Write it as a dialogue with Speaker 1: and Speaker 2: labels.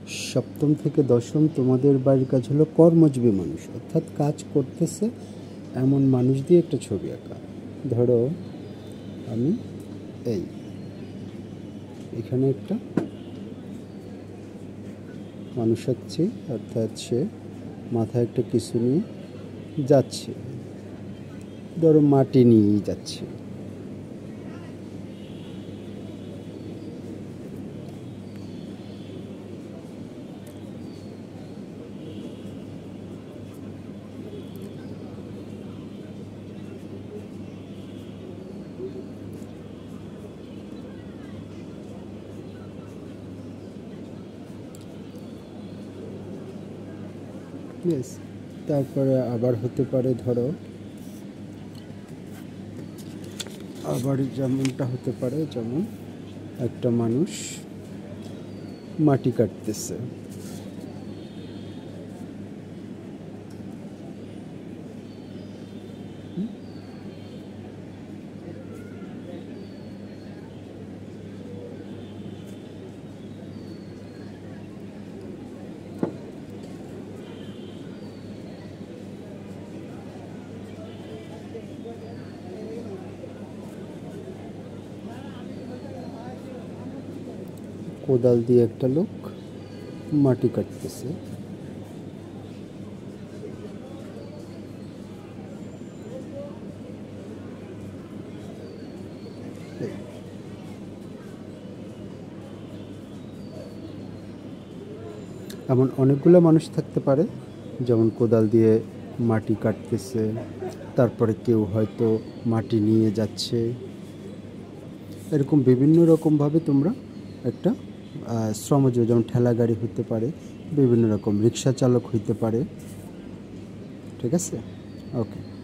Speaker 1: সপ্তম থেকে দশম তোমাদের বাড়ির কাজ হলো কর্মজীবী মানুষ, অর্থাৎ কাজ করতেছে এমন মানুষ দিয়ে একটা ছবি আঁকা। ধরো আমি এখানে একটা মানুষ আঁকছি, অর্থাৎ সে মাথায় একটা কিছু নিয়ে যাচ্ছে, ধরো মাটি নিয়েই যাচ্ছে। বেশ, তারপরে আবার হতে পারে, ধরো আবার যেমনটা হতে পারে, যেমন একটা মানুষ মাটি কাটতেছে, কোদাল দিয়ে একটা লোক মাটি কাটতেছে। এমন অনেকগুলো মানুষ থাকতে পারে, যেমন কোদাল দিয়ে মাটি কাটতেছে, তারপরে কেউ হয়তো মাটি নিয়ে যাচ্ছে। এরকম বিভিন্ন রকমভাবে তোমরা একটা শ্রমজীবী, যেমন ঠেলা গাড়ি হতে পারে, বিভিন্ন রকম রিক্সা চালক হইতে পারে। ঠিক আছে, ওকে।